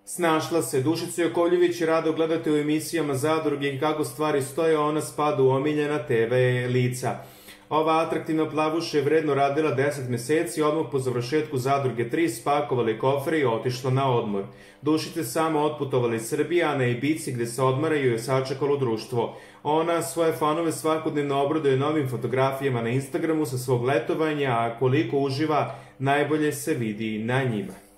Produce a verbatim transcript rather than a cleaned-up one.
Snašla se. Dušicu Jakovljević rado gledate u emisijama Zadruge i kako stvari stoje, ona spada u omiljena te ve lica. Ova atraktivna plavuša je vredno radila deset meseci, odmah po završetku Zadruge tri spakovali kofere i otišla na odmor. Dušice samo otputovali iz Srbije, a na Ibici gde se odmaraju je sačekalo društvo. Ona svoje fanove svakodnevno obraduje novim fotografijama na Instagramu sa svog letovanja, a koliko uživa najbolje se vidi na njima.